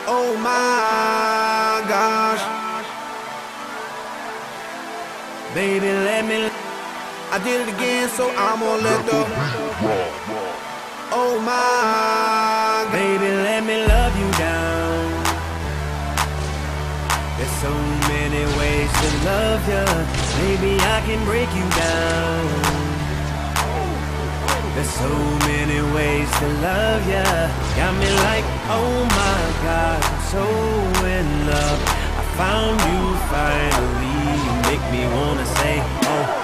Oh my gosh. Baby, let me. I did it again, so I'm gonna let the. Oh my. Baby, let me love you down. There's so many ways to love ya. Maybe I can break you down. There's so many ways to love ya. Got me like, oh my God, I'm so in love. I found you finally. You make me wanna say, oh.